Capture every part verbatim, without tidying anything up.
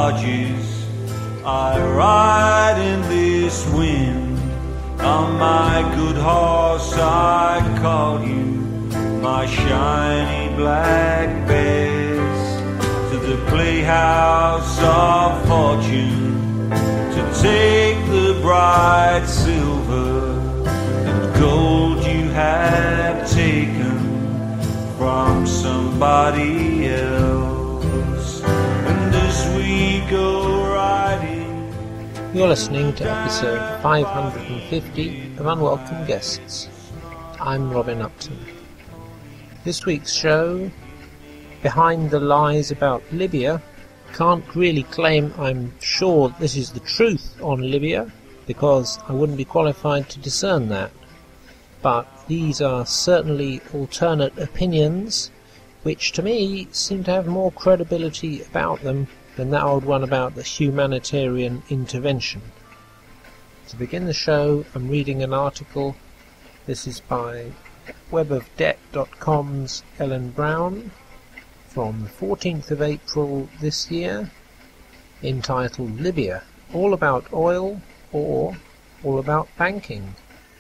barges. I ride in this wind. On my good horse I call you, my shiny black bears, to the playhouse of fortune, to take the bright silver and gold you have taken from somebody else. And as we go riding... You're listening to episode five hundred fifty of Unwelcome Guests. I'm Robin Upton. This week's show, Behind the Lies About Libya. Can't really claim I'm sure this is the truth on Libya, because I wouldn't be qualified to discern that. But these are certainly alternate opinions, which to me seem to have more credibility about them than that old one about the humanitarian intervention. To begin the show, I'm reading an article. This is by web of debt dot com's Ellen Brown from the fourteenth of April this year, entitled Libya, All About Oil or All About Banking.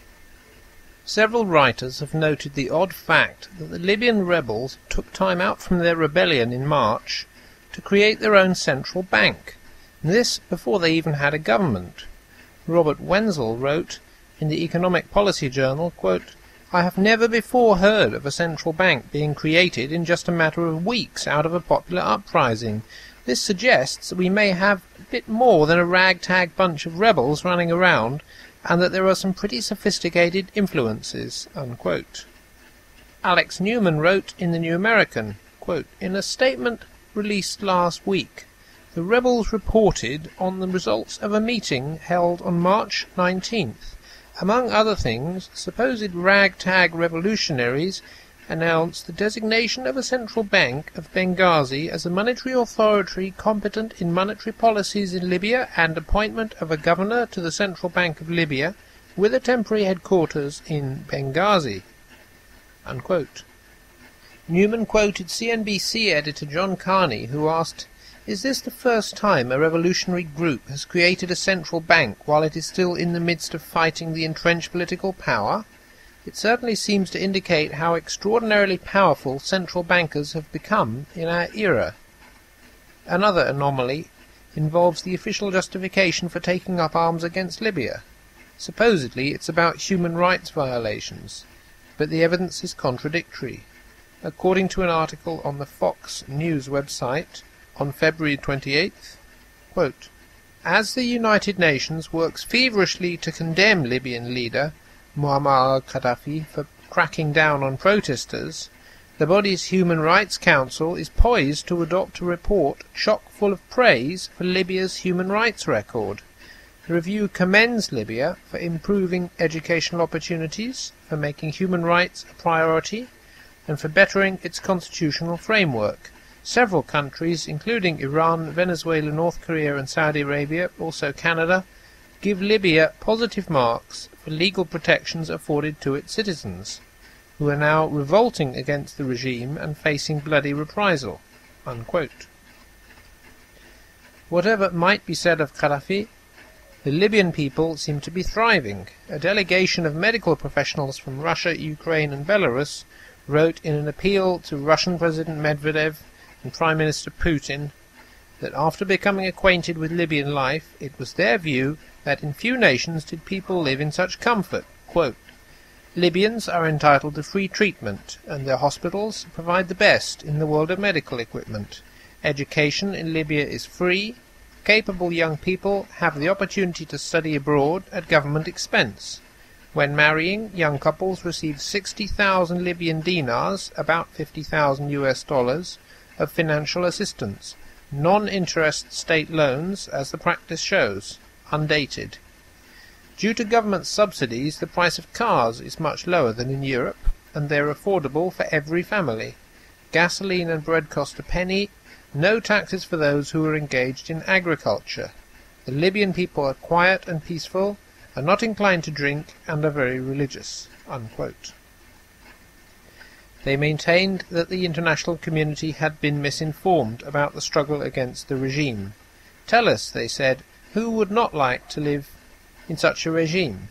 Several writers have noted the odd fact that the Libyan rebels took time out from their rebellion in March to create their own central bank, and this before they even had a government. Robert Wenzel wrote in the Economic Policy Journal, quote, "I have never before heard of a central bank being created in just a matter of weeks out of a popular uprising. This suggests that we may have a bit more than a ragtag bunch of rebels running around, and that there are some pretty sophisticated influences." Unquote. Alex Newman wrote in the New American, quote, "In a statement released last week, the rebels reported on the results of a meeting held on March nineteenth. Among other things, supposed ragtag revolutionaries announced the designation of a central bank of Benghazi as a monetary authority competent in monetary policies in Libya, and appointment of a governor to the Central Bank of Libya with a temporary headquarters in Benghazi." Unquote. Newman quoted C N B C editor John Carney, who asked, "Is this the first time a revolutionary group has created a central bank while it is still in the midst of fighting the entrenched political power? It certainly seems to indicate how extraordinarily powerful central bankers have become in our era." Another anomaly involves the official justification for taking up arms against Libya. Supposedly it's about human rights violations, but the evidence is contradictory. According to an article on the Fox News website on February twenty-eighth, quote, "As the United Nations works feverishly to condemn Libyan leader Muammar al-Gaddafi for cracking down on protesters, the body's Human Rights Council is poised to adopt a report chock full of praise for Libya's human rights record. The review commends Libya for improving educational opportunities, for making human rights a priority, and for bettering its constitutional framework. Several countries, including Iran, Venezuela, North Korea and Saudi Arabia, also Canada, give Libya positive marks for legal protections afforded to its citizens, who are now revolting against the regime and facing bloody reprisal." Unquote. Whatever might be said of Gaddafi, the Libyan people seem to be thriving. A delegation of medical professionals from Russia, Ukraine and Belarus wrote in an appeal to Russian President Medvedev and Prime Minister Putin that after becoming acquainted with Libyan life, it was their view that in few nations did people live in such comfort. Quote, "Libyans are entitled to free treatment, and their hospitals provide the best in the world of medical equipment. Education in Libya is free. Capable young people have the opportunity to study abroad at government expense. When marrying, young couples receive sixty thousand Libyan dinars, about fifty thousand U S dollars, of financial assistance, non-interest state loans, as the practice shows, undated. Due to government subsidies, the price of cars is much lower than in Europe, and they are affordable for every family. Gasoline and bread cost a penny, no taxes for those who are engaged in agriculture. The Libyan people are quiet and peaceful, are not inclined to drink, and are very religious." Unquote. They maintained that the international community had been misinformed about the struggle against the regime. Tell us, they said, who would not like to live in such a regime?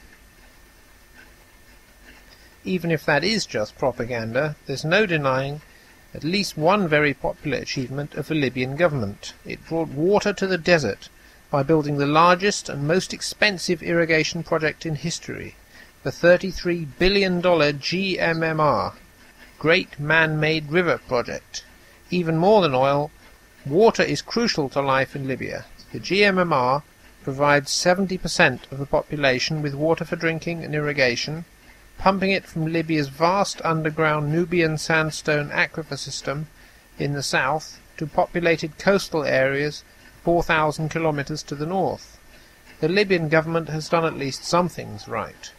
Even if that is just propaganda, there's no denying at least one very popular achievement of the Libyan government. It brought water to the desert by building the largest and most expensive irrigation project in history, the thirty-three billion dollars G M M R, Great Man-Made River Project. Even more than oil, water is crucial to life in Libya. The G M M R provides seventy percent of the population with water for drinking and irrigation, pumping it from Libya's vast underground Nubian sandstone aquifer system in the south to populated coastal areas four thousand kilometers to the north. The Libyan government has done at least some things right.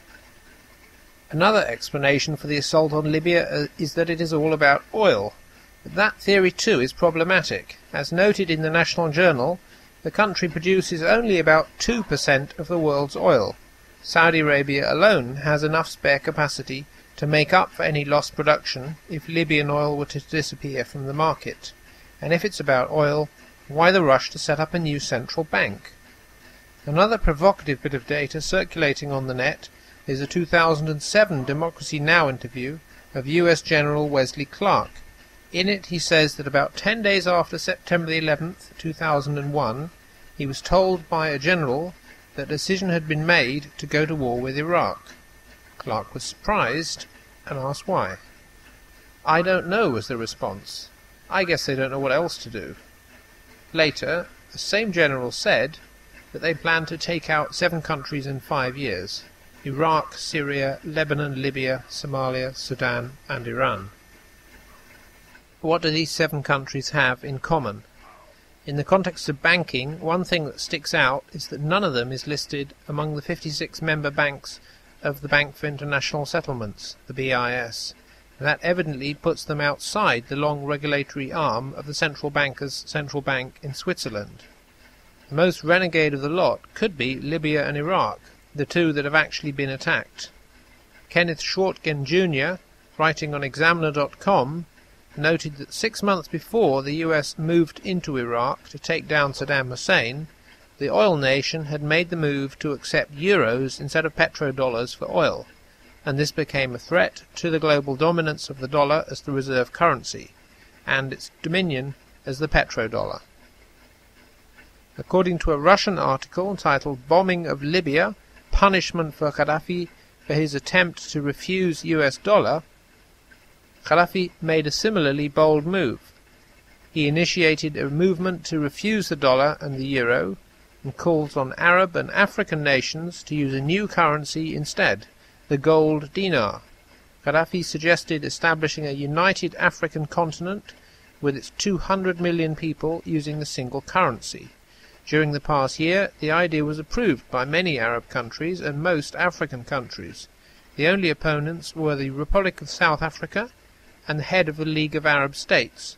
Another explanation for the assault on Libya is that it is all about oil. But that theory too is problematic. As noted in the National Journal, the country produces only about two percent of the world's oil. Saudi Arabia alone has enough spare capacity to make up for any lost production if Libyan oil were to disappear from the market. And if it's about oil, why the rush to set up a new central bank? Another provocative bit of data circulating on the net is a two thousand seven Democracy Now! Interview of U S General Wesley Clark. In it he says that about ten days after September the eleventh, two thousand one, he was told by a general that a decision had been made to go to war with Iraq. Clark was surprised and asked why. "I don't know," was the response. "I guess they don't know what else to do." Later, the same general said that they planned to take out seven countries in five years: Iraq, Syria, Lebanon, Libya, Somalia, Sudan, and Iran. What do these seven countries have in common? In the context of banking, one thing that sticks out is that none of them is listed among the fifty-six member banks of the Bank for International Settlements, the B I S. And that evidently puts them outside the long regulatory arm of the central banker's central bank in Switzerland. The most renegade of the lot could be Libya and Iraq, the two that have actually been attacked. Kenneth Shortgen Junior, writing on Examiner dot com, noted that six months before the U S moved into Iraq to take down Saddam Hussein, the oil nation had made the move to accept euros instead of petrodollars for oil, and this became a threat to the global dominance of the dollar as the reserve currency, and its dominion as the petrodollar. According to a Russian article titled "Bombing of Libya, Punishment for Gaddafi for his attempt to refuse U S dollar," Gaddafi made a similarly bold move. He initiated a movement to refuse the dollar and the euro, and calls on Arab and African nations to use a new currency instead, the gold dinar. Gaddafi suggested establishing a united African continent with its two hundred million people using the single currency. During the past year, the idea was approved by many Arab countries and most African countries. The only opponents were the Republic of South Africa and the head of the League of Arab States.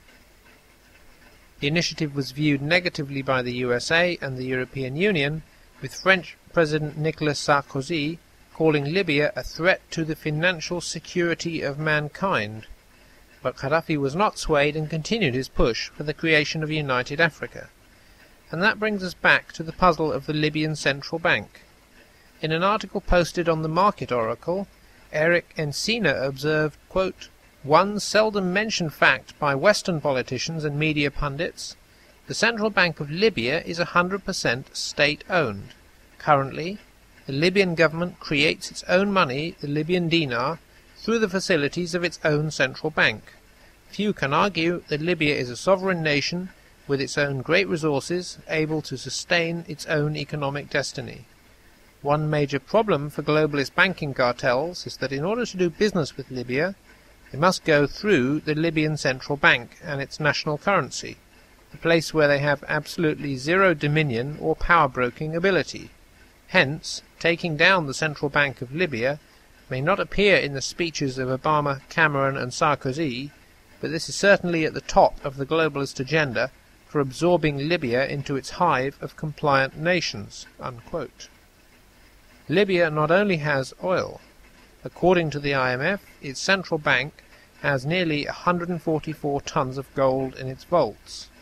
The initiative was viewed negatively by the U S A and the European Union, with French President Nicolas Sarkozy calling Libya a threat to the financial security of mankind. But Gaddafi was not swayed and continued his push for the creation of a united Africa. And that brings us back to the puzzle of the Libyan Central Bank. In an article posted on the Market Oracle, Eric Encina observed, quote, "One seldom mentioned fact by Western politicians and media pundits: the Central Bank of Libya is one hundred percent state-owned. Currently, the Libyan government creates its own money, the Libyan dinar, through the facilities of its own central bank. Few can argue that Libya is a sovereign nation with its own great resources, able to sustain its own economic destiny. One major problem for globalist banking cartels is that in order to do business with Libya, they must go through the Libyan Central Bank and its national currency, a place where they have absolutely zero dominion or power-broking ability. Hence, taking down the Central Bank of Libya may not appear in the speeches of Obama, Cameron and Sarkozy, but this is certainly at the top of the globalist agenda for absorbing Libya into its hive of compliant nations." Unquote. Libya not only has oil. According to the I M F, its central bank has nearly one hundred forty-four tons of gold in its vaults.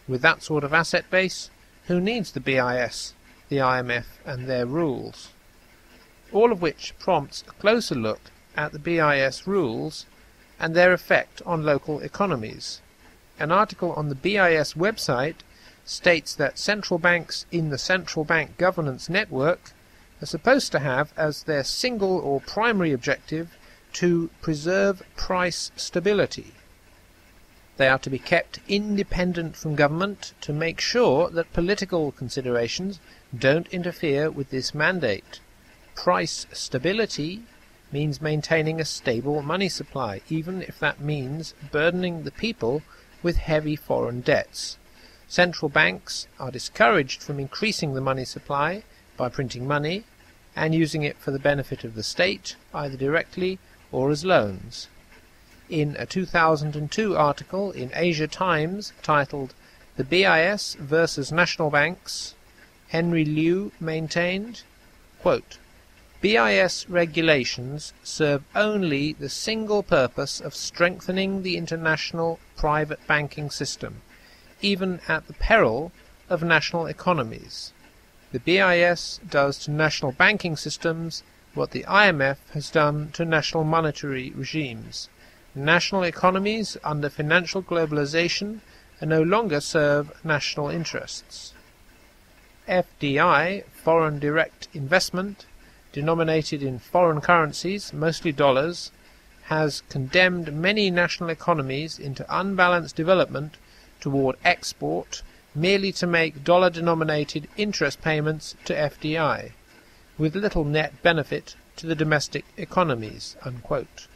With that sort of asset base, who needs the B I S, the I M F and their rules? All of which prompts a closer look at the B I S rules and their effect on local economies. An article on the B I S website states that central banks in the central bank governance network are supposed to have as their single or primary objective to preserve price stability. They are to be kept independent from government to make sure that political considerations don't interfere with this mandate. Price stability means maintaining a stable money supply, even if that means burdening the people with heavy foreign debts. Central banks are discouraged from increasing the money supply by printing money and using it for the benefit of the state, either directly or as loans. In a two thousand two article in Asia Times titled "The B I S versus National Banks," Henry Liu maintained, quote, B I S regulations serve only the single purpose of strengthening the international private banking system, even at the peril of national economies. The B I S does to national banking systems what the I M F has done to national monetary regimes. National economies under financial globalization no longer serve national interests. F D I, foreign direct investment, denominated in foreign currencies, mostly dollars, has condemned many national economies into unbalanced development toward export merely to make dollar-denominated interest payments to F D I, with little net benefit to the domestic economies, unquote.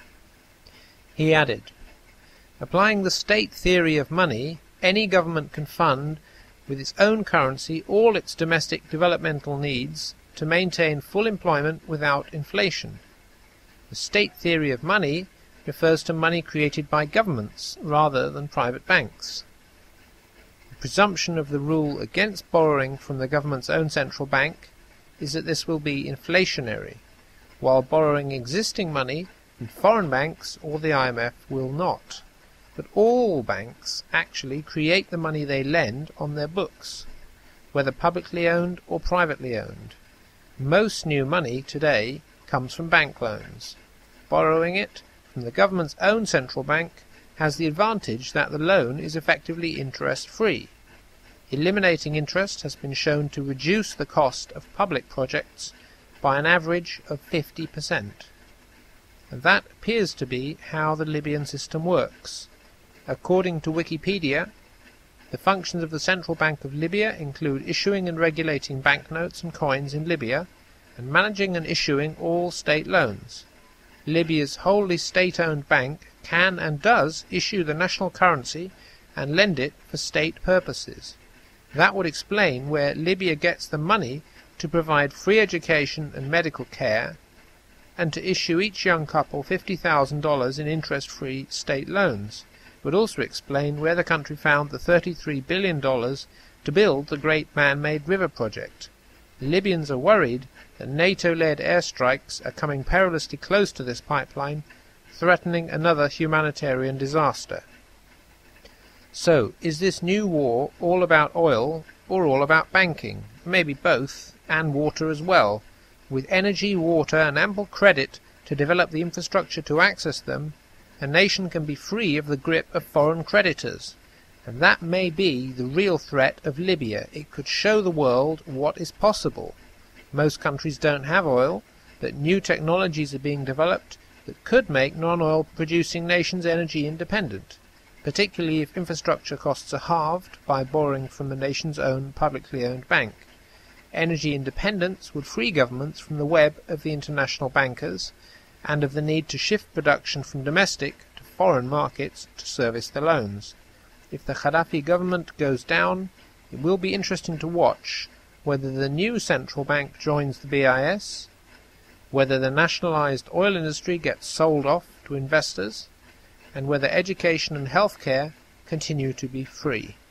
He added, applying the state theory of money, any government can fund with its own currency all its domestic developmental needs to maintain full employment without inflation. The state theory of money refers to money created by governments rather than private banks. The presumption of the rule against borrowing from the government's own central bank is that this will be inflationary, while borrowing existing money from foreign banks or the I M F will not. But all banks actually create the money they lend on their books, whether publicly owned or privately owned. Most new money today comes from bank loans. Borrowing it from the government's own central bank has the advantage that the loan is effectively interest-free. Eliminating interest has been shown to reduce the cost of public projects by an average of fifty percent. And that appears to be how the Libyan system works. According to Wikipedia, the functions of the Central Bank of Libya include issuing and regulating banknotes and coins in Libya, and managing and issuing all state loans. Libya's wholly state-owned bank can and does issue the national currency and lend it for state purposes. That would explain where Libya gets the money to provide free education and medical care, and to issue each young couple fifty thousand dollars in interest-free state loans. Would also explain where the country found the thirty-three billion dollars to build the great man-made river project. The Libyans are worried that NATO-led airstrikes are coming perilously close to this pipeline, threatening another humanitarian disaster. So, is this new war all about oil or all about banking? Maybe both, and water as well. With energy, water, and ample credit to develop the infrastructure to access them, a nation can be free of the grip of foreign creditors, and that may be the real threat of Libya. It could show the world what is possible. Most countries don't have oil, but new technologies are being developed that could make non-oil producing nations energy independent, particularly if infrastructure costs are halved by borrowing from the nation's own publicly owned bank. Energy independence would free governments from the web of the international bankers, and of the need to shift production from domestic to foreign markets to service the loans. If the Gaddafi government goes down, it will be interesting to watch whether the new central bank joins the B I S, whether the nationalized oil industry gets sold off to investors, and whether education and healthcare continue to be free.